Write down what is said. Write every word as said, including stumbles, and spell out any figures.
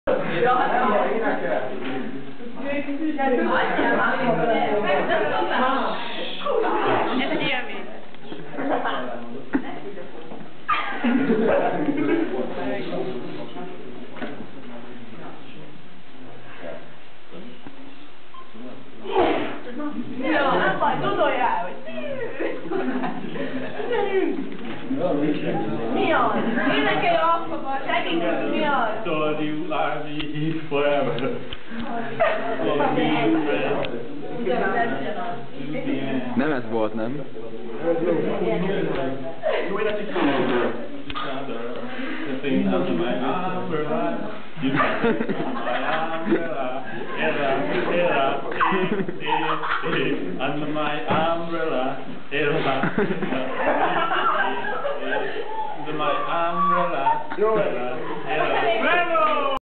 Ez egy élmény. Ja, nem baj, tudoljál, hogy... Mi az? Énekelj akkor, segítsünk, mi az? Told you I'll be here forever. Nem ez volt, nem? Under my umbrella, you can take my umbrella, era, era, eh, eh, eh, under my umbrella, era, under my umbrella, era, era, bravo!